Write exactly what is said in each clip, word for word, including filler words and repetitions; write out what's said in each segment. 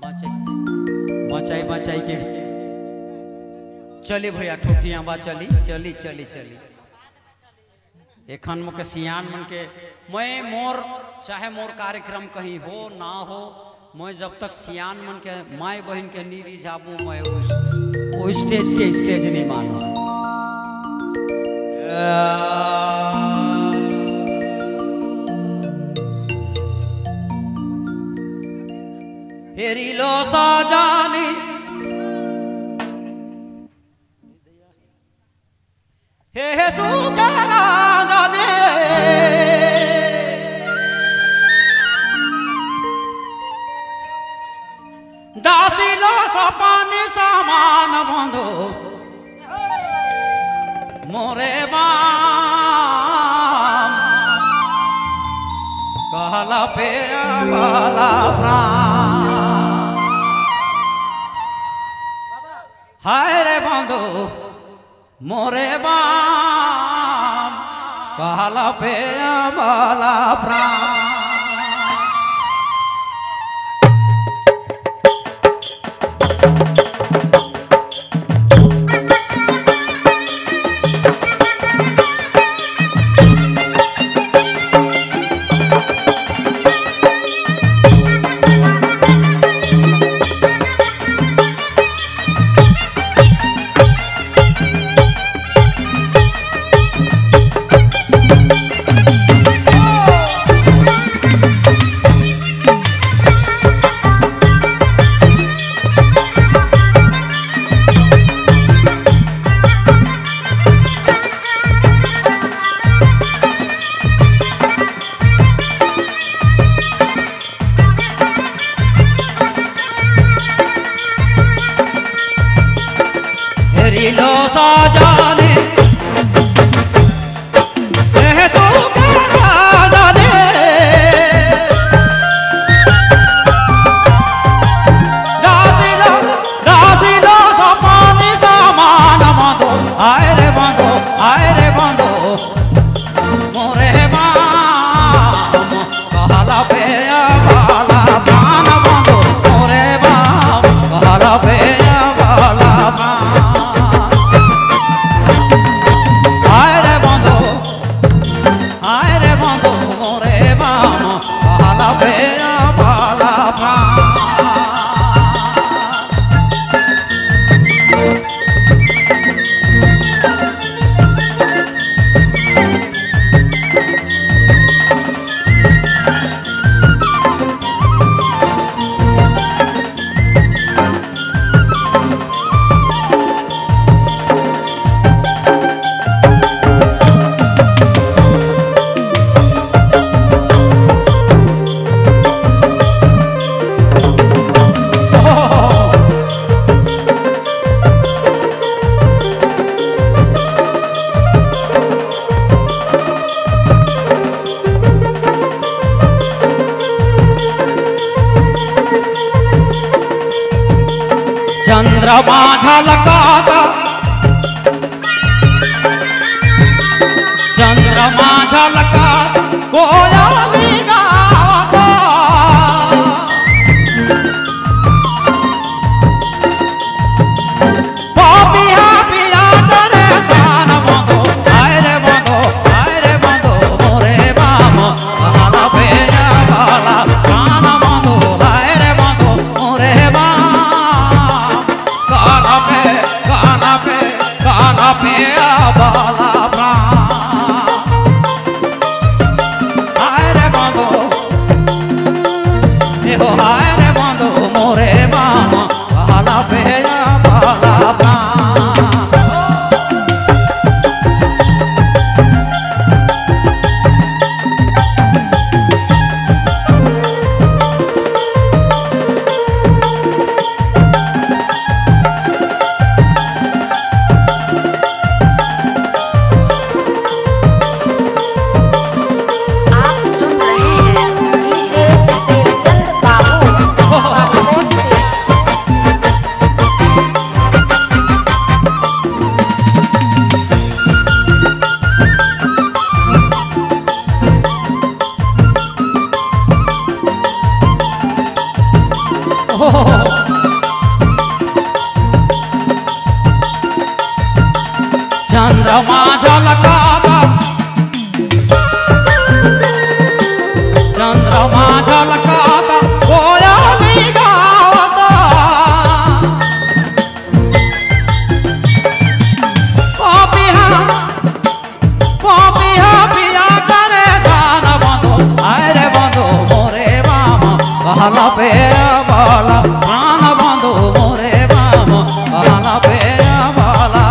बचाई बचाई के चली भैया ठोटिया बा चली चली चली चली एखन मुके सियान मन के मैं मोर चाहे मोर कार्यक्रम कहीं हो ना हो मैं जब तक सियान मन के माय बहन के नीरी जाबू मैं उस वो स्टेज के स्टेज नहीं मानो फेरी लो साजानी हे हे सुकरा जाने दासी लो सपानी सामान बंधो मोरे बाम कहला पे वाला प्राण हाय रे बंधो मोरे बाम कहला पे वाला प्राण लो साजाने हे सुकरा जाने दासी लो दासी लो सपानी सामान बंधो आए रे बंधो आए रे बंधो मोरे बाम कहला पे वाला प्राण बंधो मोरे बाम कहला पे वाला प्राण चंद्रमा झलकाता चंद्रमा झलका कोयली गावता पापिया पिया करे दान बंधो आए रे बंधो आए रे बंधो मोरे बाम कहला पे वाला प्राण बंधो आए रे बंधो मोरे बाम काला पे काला पे काला पे वाला प्राण आए रे बंधो हो आए रे बंधो मोरे बाम कहला पे वाला प्राण चंद्रमा झलकाता चंद्रमा झलकाता कोयली गावता पापिया पापिया पिया करे दान बंधो अरे बंधो मोरे बामा कहला पे बाला प्राण बंधो मोरे बामा कहला पे बाला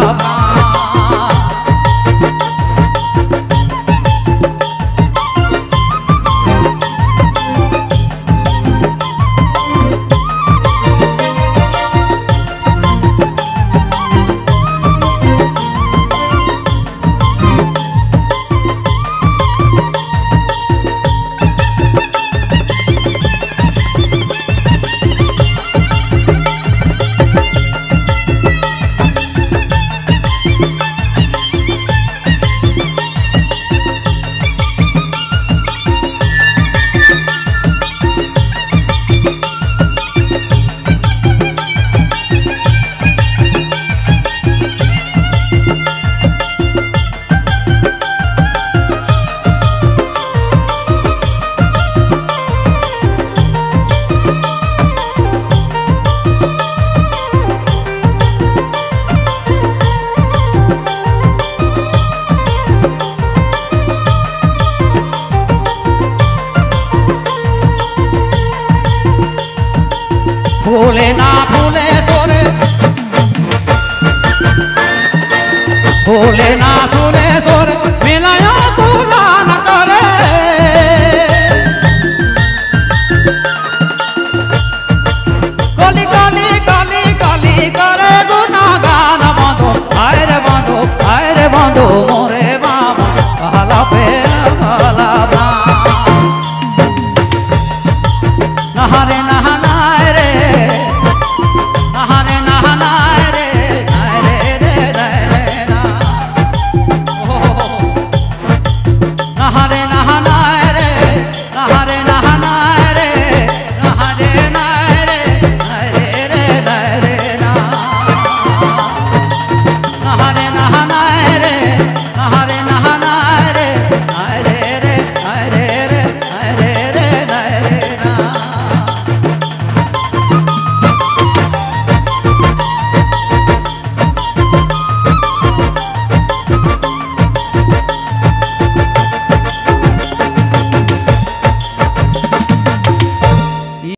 फूले ना फूले सोरे फूले ना फूले सोरे मिलाया फूला न करे कली कली कली कली करे गुनागान बंधो आए रे बंधो आए रे बंधो मोरे बाबा कहला पे कहला बा नहरे